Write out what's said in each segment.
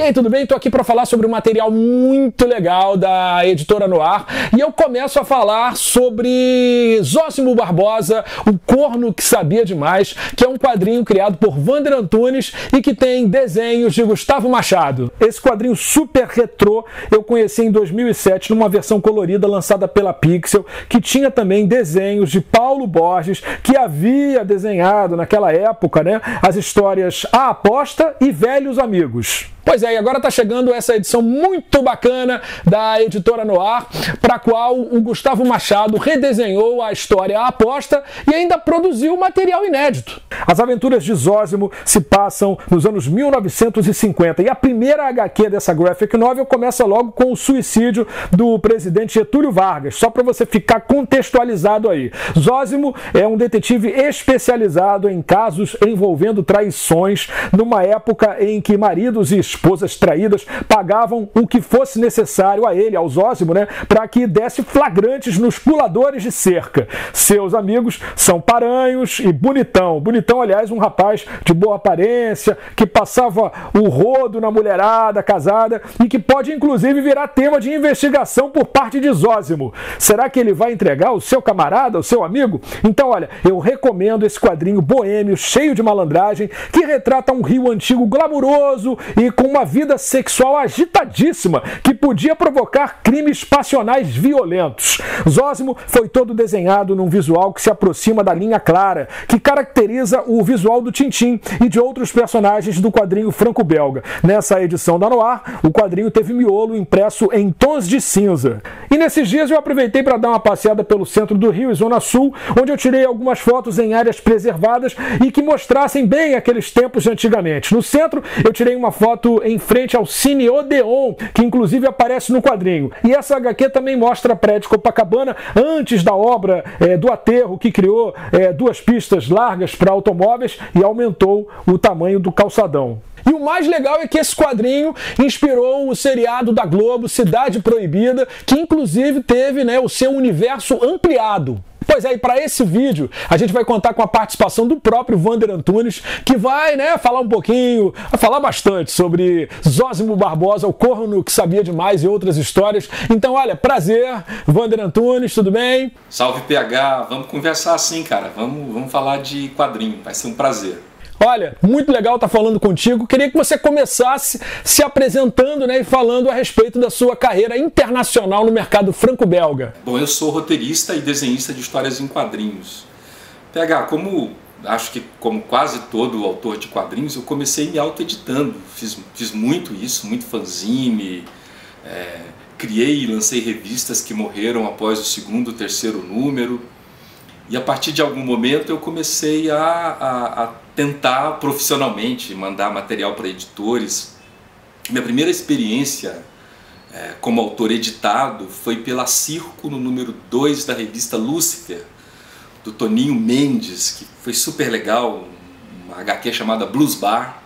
E aí, tudo bem? Estou aqui para falar sobre um material muito legal da Editora Noir e eu começo a falar sobre Zósimo Barbosa, o corno que sabia demais, que é um quadrinho criado por Wander Antunes e que tem desenhos de Gustavo Machado. Esse quadrinho super retrô eu conheci em 2007 numa versão colorida lançada pela Pixel, que tinha também desenhos de Paulo Borges, que havia desenhado naquela época, né, as histórias A Aposta e Velhos Amigos. Pois é, e agora está chegando essa edição muito bacana da Editora Noir, para a qual o Gustavo Machado redesenhou a história A Aposta e ainda produziu material inédito. As aventuras de Zósimo se passam nos anos 1950 e a primeira HQ dessa graphic novel começa logo com o suicídio do presidente Getúlio Vargas, só para você ficar contextualizado aí. Zósimo é um detetive especializado em casos envolvendo traições, numa época em que maridos e esposas traídas pagavam o que fosse necessário a ele, ao Zósimo, né, para que desse flagrantes nos puladores de cerca. Seus amigos são Paranhos e Bonitão. Bonitão, aliás, um rapaz de boa aparência, que passava o rodo na mulherada casada e que pode, inclusive, virar tema de investigação por parte de Zósimo. Será que ele vai entregar o seu camarada, o seu amigo? Então, olha, eu recomendo esse quadrinho boêmio, cheio de malandragem, que retrata um Rio antigo glamuroso e com uma vida sexual agitadíssima que podia provocar crimes passionais violentos. Zósimo foi todo desenhado num visual que se aproxima da linha clara, que caracteriza o visual do Tintin e de outros personagens do quadrinho franco-belga. Nessa edição da Noir, o quadrinho teve miolo impresso em tons de cinza. E nesses dias eu aproveitei para dar uma passeada pelo centro do Rio e Zona Sul, onde eu tirei algumas fotos em áreas preservadas e que mostrassem bem aqueles tempos de antigamente. No centro, eu tirei uma foto em frente ao Cine Odeon, que inclusive aparece no quadrinho. E essa HQ também mostra a praia de Copacabana antes da obra do aterro, que criou duas pistas largas para automóveis e aumentou o tamanho do calçadão. E o mais legal é que esse quadrinho inspirou o seriado da Globo, Cidade Proibida, que inclusive teve, né, o seu universo ampliado. Pois é, e para esse vídeo a gente vai contar com a participação do próprio Wander Antunes, que vai, né, falar um pouquinho, falar bastante sobre Zósimo Barbosa, o corno que sabia demais e outras histórias. Então, olha, prazer, Wander Antunes, tudo bem? Salve PH, vamos conversar assim, cara, vamos falar de quadrinho, vai ser um prazer. Olha, muito legal estar falando contigo. Queria que você começasse se apresentando, né, e falando a respeito da sua carreira internacional no mercado franco-belga. Bom, eu sou roteirista e desenhista de histórias em quadrinhos. PH, acho que como quase todo autor de quadrinhos, eu comecei me auto-editando. Fiz muito isso, muito fanzine, criei e lancei revistas que morreram após o segundo, terceiro número. E a partir de algum momento eu comecei a tentar profissionalmente mandar material para editores. Minha primeira experiência como autor editado foi pela Circo, no número 2 da revista Lúcifer, do Toninho Mendes, que foi super legal, uma HQ chamada Blues Bar.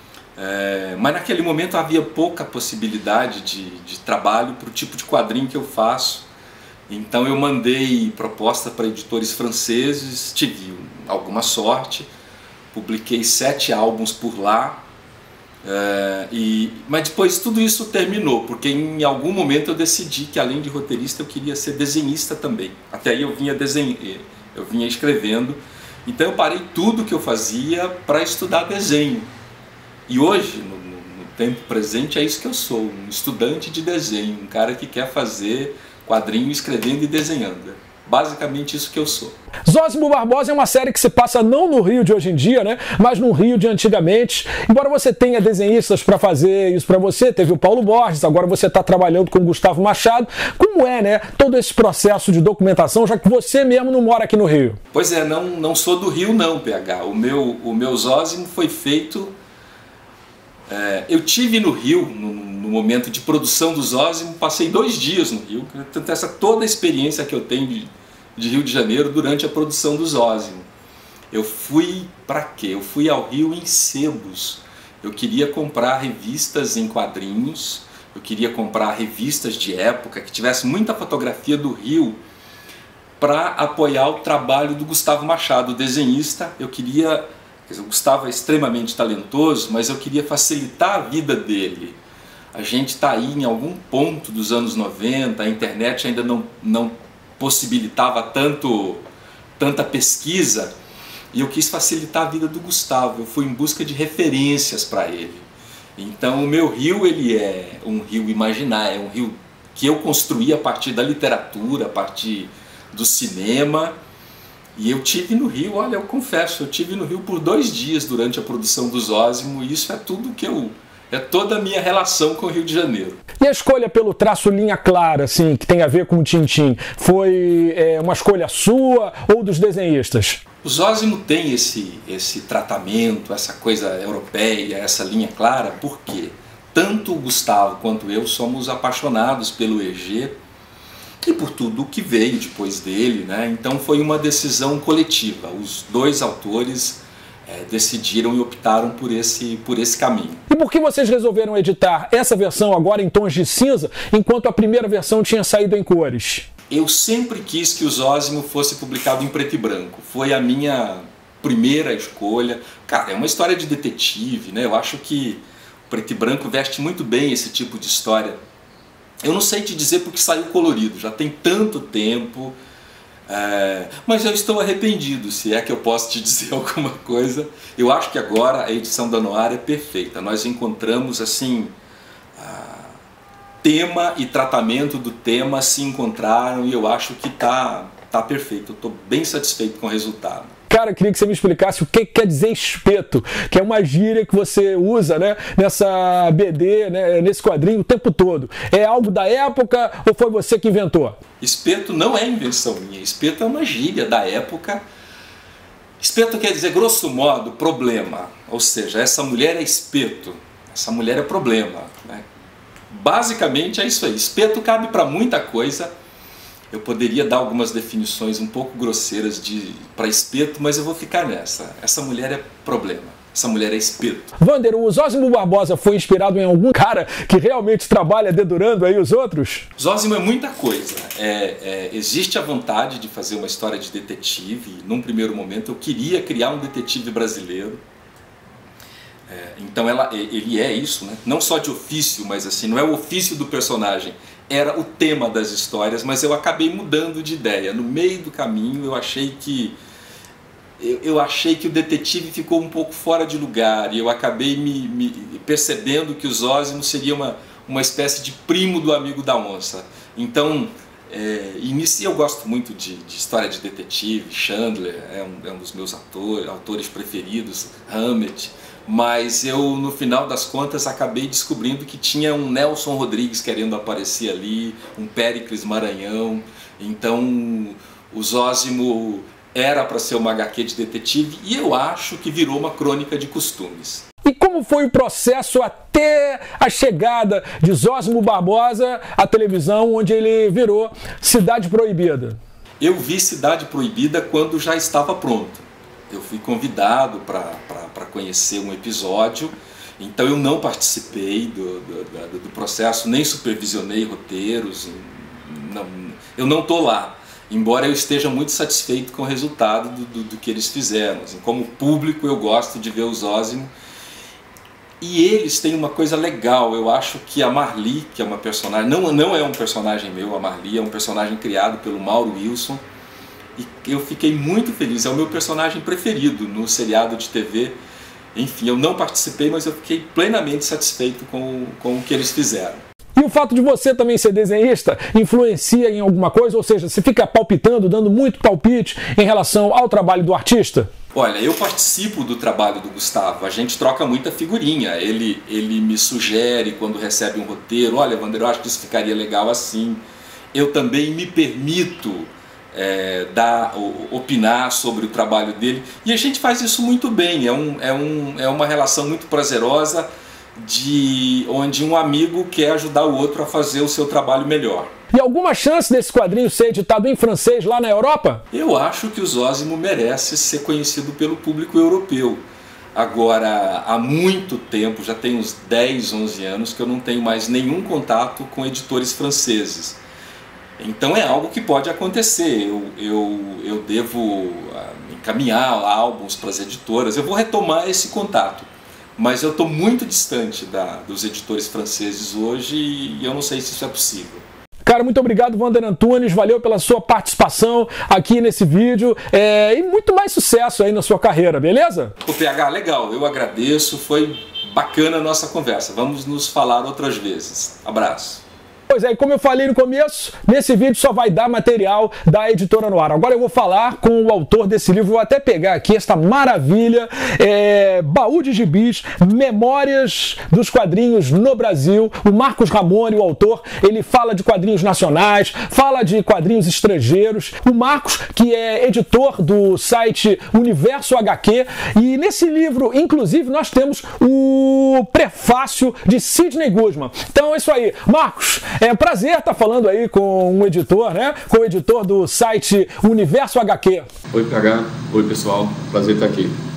Mas naquele momento havia pouca possibilidade de trabalho para o tipo de quadrinho que eu faço. Então eu mandei proposta para editores franceses, tive alguma sorte, publiquei 7 álbuns por lá, mas depois tudo isso terminou, porque em algum momento eu decidi que além de roteirista eu queria ser desenhista também. Até aí eu vinha escrevendo, então eu parei tudo que eu fazia para estudar desenho. E hoje, no tempo presente, é isso que eu sou, um estudante de desenho, um cara que quer fazer quadrinho escrevendo e desenhando. Basicamente isso que eu sou. Zósimo Barbosa é uma série que se passa não no Rio de hoje em dia, né, mas no Rio de antigamente. Embora você tenha desenhistas para fazer isso para você, teve o Paulo Borges, agora você está trabalhando com o Gustavo Machado. Como é, né, todo esse processo de documentação, já que você mesmo não mora aqui no Rio? Pois é, não sou do Rio não, PH. O meu Zósimo foi feito... eu tive no Rio, no momento de produção do Zósimo, passei 2 dias no Rio, tanto toda a experiência que eu tenho de Rio de Janeiro durante a produção do Zósimo. Eu fui para quê? Eu fui ao Rio em sebos. Eu queria comprar revistas em quadrinhos, eu queria comprar revistas de época, que tivesse muita fotografia do Rio, para apoiar o trabalho do Gustavo Machado, o desenhista. Eu queria Quer dizer, o Gustavo é extremamente talentoso, mas eu queria facilitar a vida dele. A gente está aí em algum ponto dos anos 90, a internet ainda não possibilitava tanta pesquisa, e eu quis facilitar a vida do Gustavo. Eu fui em busca de referências para ele. Então o meu rio, ele é um rio imaginário, é um rio que eu construí a partir da literatura, a partir do cinema. E eu tive no Rio, olha, eu confesso, eu tive no Rio por 2 dias durante a produção do Zósimo, e isso é tudo que é toda a minha relação com o Rio de Janeiro. E a escolha pelo traço linha clara, assim, que tem a ver com o Tintim, foi uma escolha sua ou dos desenhistas? O Zósimo tem esse tratamento, essa coisa europeia, essa linha clara, porque tanto o Gustavo quanto eu somos apaixonados pelo Hergé e por tudo o que veio depois dele, né? Então foi uma decisão coletiva. Os 2 autores decidiram e optaram por esse caminho. E por que vocês resolveram editar essa versão agora em tons de cinza, enquanto a primeira versão tinha saído em cores? Eu sempre quis que o Zósimo fosse publicado em preto e branco. Foi a minha primeira escolha. Cara, é uma história de detetive, né? Eu acho que o preto e branco veste muito bem esse tipo de história. Eu não sei te dizer porque saiu colorido, já tem tanto tempo, mas eu estou arrependido, se é que eu posso te dizer alguma coisa. Eu acho que agora a edição da Noir é perfeita. Nós encontramos assim, tema e tratamento do tema se encontraram, e eu acho que tá perfeito. Eu estou bem satisfeito com o resultado. Cara, eu queria que você me explicasse o que quer dizer espeto, que é uma gíria que você usa, né, nessa BD, né, nesse quadrinho o tempo todo. É algo da época ou foi você que inventou? Espeto não é invenção minha, espeto é uma gíria da época. Espeto quer dizer, grosso modo, problema. Ou seja, essa mulher é espeto, essa mulher é problema, né? Basicamente é isso aí. Espeto cabe para muita coisa. Eu poderia dar algumas definições um pouco grosseiras para espeto, mas eu vou ficar nessa. Essa mulher é problema. Essa mulher é espeto. Wander, o Zósimo Barbosa foi inspirado em algum cara que realmente trabalha dedurando aí os outros? Zósimo é muita coisa. Existe a vontade de fazer uma história de detetive. Num primeiro momento eu queria criar um detetive brasileiro. Então ele é isso, né? Não só de ofício, mas assim, não é o ofício do personagem. Era o tema das histórias, mas eu acabei mudando de ideia. No meio do caminho eu achei que o detetive ficou um pouco fora de lugar, e eu acabei me percebendo que o Zósimo seria uma espécie de primo do Amigo da Onça. Então, eu gosto muito de história de detetive. Chandler é um dos meus autores preferidos, Hammett. Mas eu, no final das contas, acabei descobrindo que tinha um Nelson Rodrigues querendo aparecer ali, um Péricles Maranhão. Então o Zósimo era para ser uma HQ de detetive, e eu acho que virou uma crônica de costumes. E como foi o processo até a chegada de Zósimo Barbosa à televisão, onde ele virou Cidade Proibida? Eu vi Cidade Proibida quando já estava pronto. Eu fui convidado para conhecer um episódio, então eu não participei do processo, nem supervisionei roteiros, eu não estou lá, embora eu esteja muito satisfeito com o resultado do que eles fizeram. Assim, como público eu gosto de ver o Zósimo, e eles têm uma coisa legal. Eu acho que a Marli, que é uma personagem, não é um personagem meu, a Marli é um personagem criado pelo Mauro Wilson, e eu fiquei muito feliz, é o meu personagem preferido no seriado de TV. Enfim, eu não participei, mas eu fiquei plenamente satisfeito com o que eles fizeram. E o fato de você também ser desenhista influencia em alguma coisa? Ou seja, você fica palpitando, dando muito palpite em relação ao trabalho do artista? Olha, eu participo do trabalho do Gustavo, a gente troca muita figurinha. Ele me sugere quando recebe um roteiro: olha, Wander, eu acho que isso ficaria legal assim. Eu também me permito opinar sobre o trabalho dele, e a gente faz isso muito bem. É uma relação muito prazerosa, onde um amigo quer ajudar o outro a fazer o seu trabalho melhor. E alguma chance desse quadrinho ser editado em francês lá na Europa? Eu acho que o Zósimo merece ser conhecido pelo público europeu. Agora, há muito tempo, já tem uns 10, 11 anos, que eu não tenho mais nenhum contato com editores franceses. Então é algo que pode acontecer. Eu devo encaminhar álbuns para as editoras. Eu vou retomar esse contato, mas eu estou muito distante dos editores franceses hoje e eu não sei se isso é possível. Cara, muito obrigado, Wander Antunes, valeu pela sua participação aqui nesse vídeo e muito mais sucesso aí na sua carreira, beleza? O PH, legal, eu agradeço, foi bacana a nossa conversa, vamos nos falar outras vezes. Abraço. Pois é, como eu falei no começo, nesse vídeo só vai dar material da Editora Noir. Agora eu vou falar com o autor desse livro, vou até pegar aqui esta maravilha, Baú de Gibis, Memórias dos Quadrinhos no Brasil. O Marcos Ramone, o autor, ele fala de quadrinhos nacionais, fala de quadrinhos estrangeiros. O Marcos, que é editor do site Universo HQ, e nesse livro, inclusive, nós temos o prefácio de Sidney Guzman. Então é isso aí. Marcos, é um prazer estar falando aí com um editor, né? Com o editor do site Universo HQ. Oi, PH. Oi, pessoal. Prazer estar aqui.